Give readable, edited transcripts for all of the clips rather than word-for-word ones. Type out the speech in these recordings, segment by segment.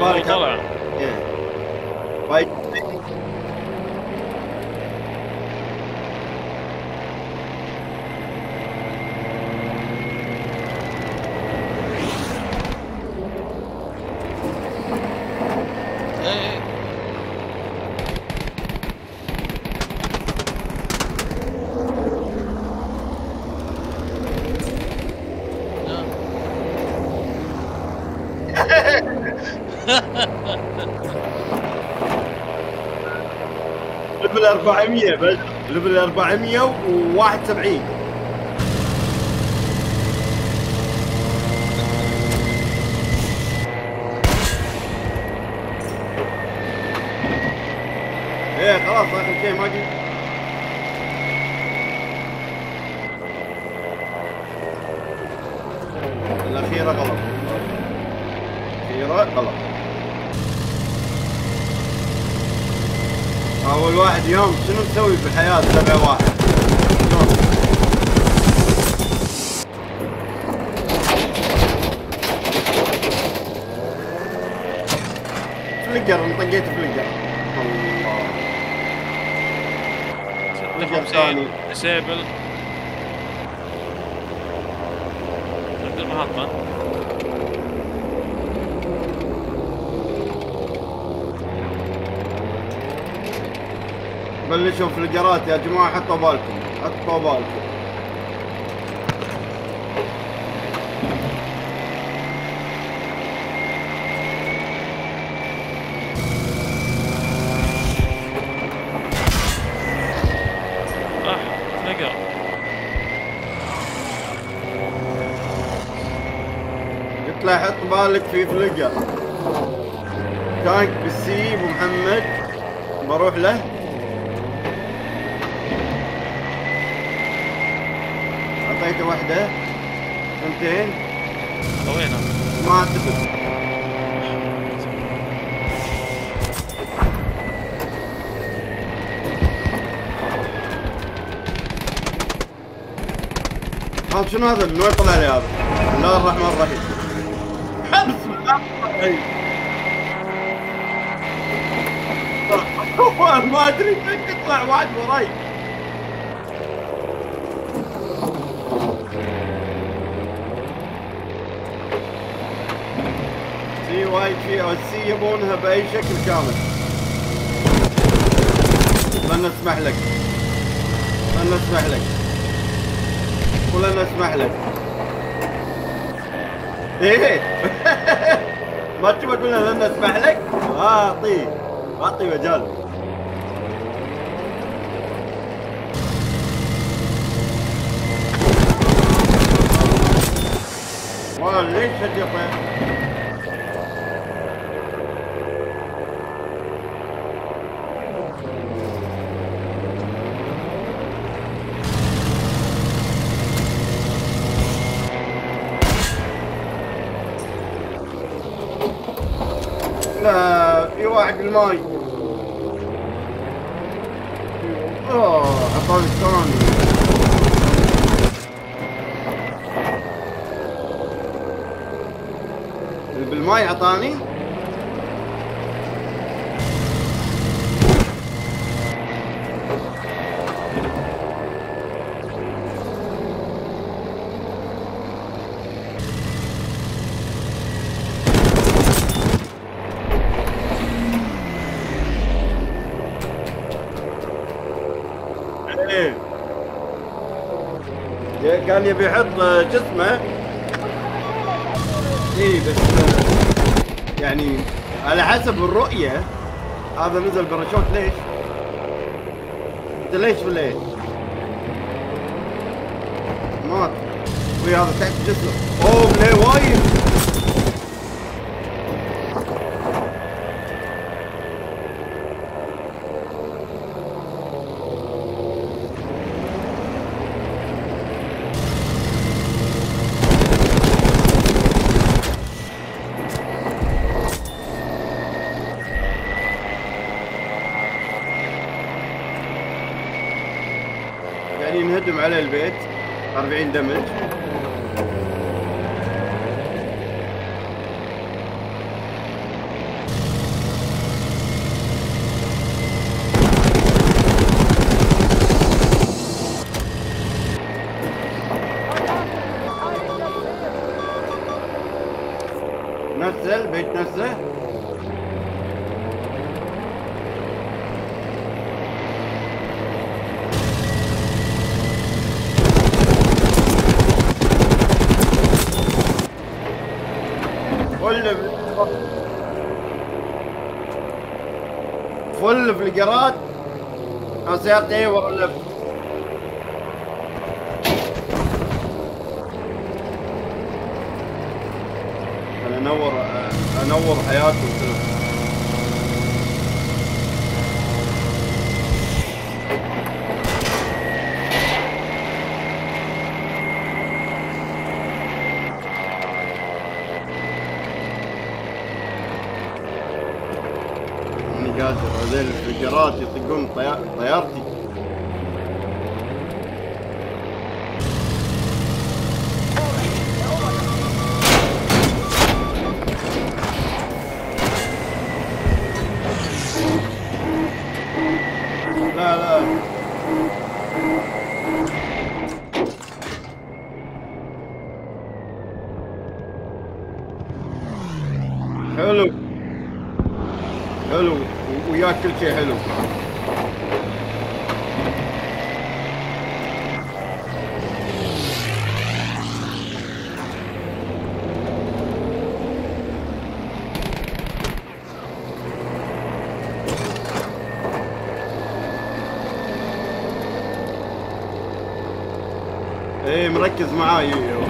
بالك طلع. ايه وايد. ايه ليفل 400 بس، ليفل 471. ايه خلاص اخر شيء ما قلت. الاخيره غلط، الاخيره غلط. اول واحد يوم شنو نسوي في الحياه 7-1 شلون؟ فليجر، انا طقيت فليجر. الله 56 ديسيبل عند المحطة. بلشوا فليجرات يا جماعه، حطوا بالكم حطوا بالكم. نقر قلت له حط بالك في فليجر. تانك بالسي ابو محمد بروح له. اعطيته واحده ثنتين وينها؟ ما اعتقد. هذا شنو هذا؟ من وين طلع لي هذا؟ بسم الله الرحمن الرحيم. بسم الله الرحمن الرحيم. ما ادري كيف يطلع واحد وراي. سي وايد في او السي يبونها باي شكل كامل. لن نسمح لك، لن نسمح لك، ولن اسمح لك. ايه ما تبغى تقول لن اسمح لك؟ اعطي مجال. ليش هالجفا؟ لا في واحد بالماي. عطاني الثاني. اللي بالماي عطاني. كان يبي يحط جسمه. اي بس يعني على حسب الرؤية هذا نزل باراشوت. ليش؟ انت ليش ولا ايش؟ مات. وي هذا تحت جسمه. اوه ليه وايد. ينهدم على البيت 40 دمج. نفسه البيت نفسه. فل فلقرات. انا سيارتي ورا اللف. انا انور حياته وكذا. اني قادر هذيل الفلقرات يطقون طيارتي. لا لا حلو حلو وياك كل شيء حلو. ايه مركز معاي.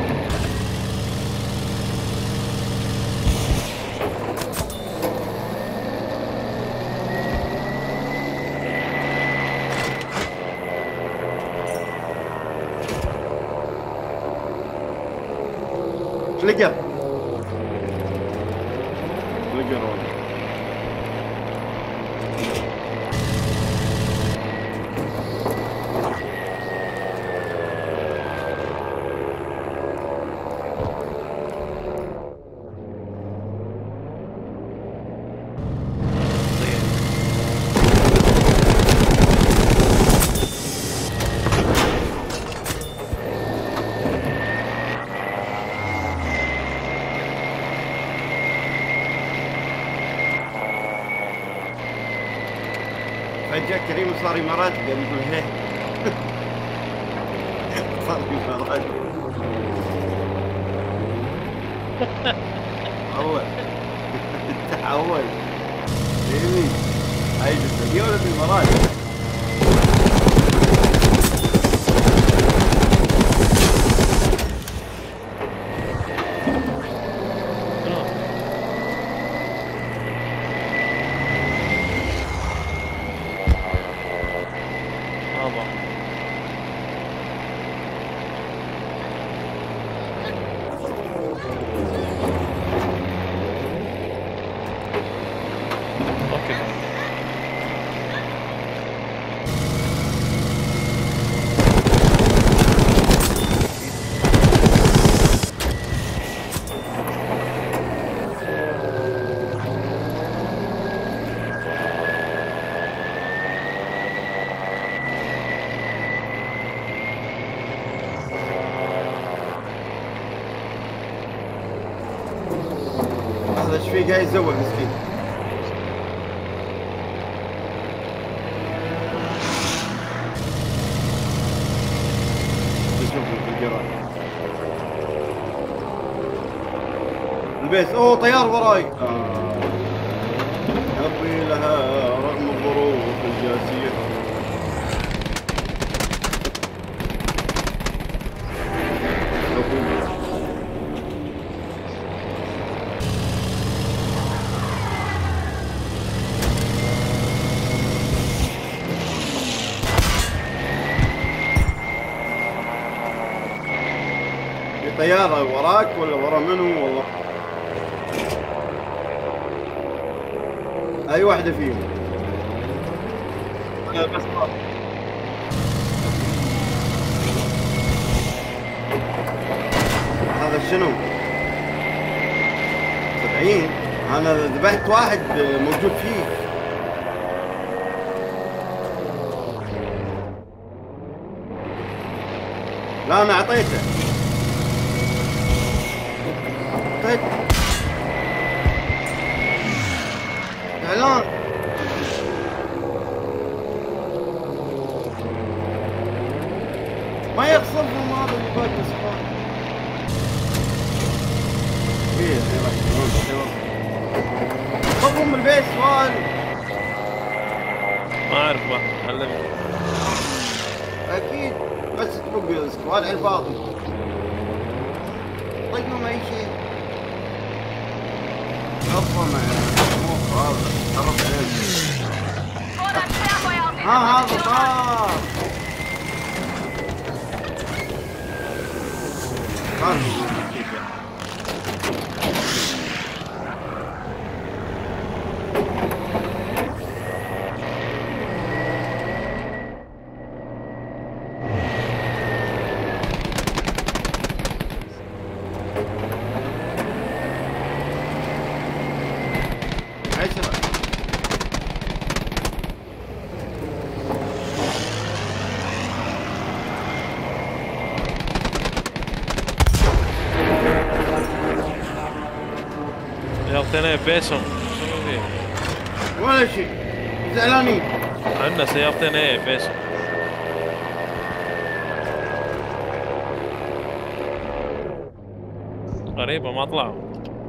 فلقر فجأة كريم صار إماراتي قال يقول هيه. صار إماراتي. تحول تحول. إيه هاي السعودية ولا في الإمارات؟ هذا ايش فيه قاعد يزول مسكين. شوفوا في الجراج البيت. اوه طيار وراي. ابي لها رغم الظروف الجاسية. طيارة وراك ولا ورا منو والله؟ أي واحدة فيهم؟ بس هذا شنو؟ 70. أنا ذبحت واحد موجود فيه. لا أنا أعطيته. ليش سؤال؟ ما اعرف بقى علمني. اكيد بس تبقى سؤال على الفاضي. طيب اي شيء. اصلا مو هذا تعرف عليه. هذا طار. سيارتين بيسهم شنو فيه؟ ولا شيء زعلانين. عندنا سيارتين بيسهم. غريبة ما طلعوا.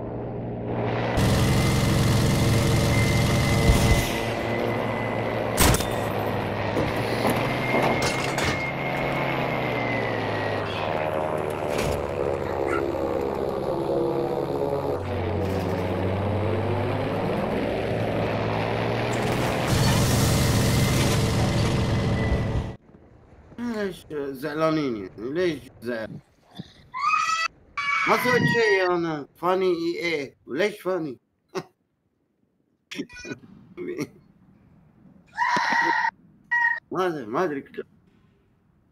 ليش زعلانين يعني؟ ليش زعل؟ ما سويت شيء انا. فاني اي وليش فاني؟ ما ادري كده.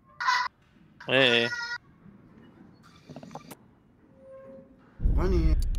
ايه فاني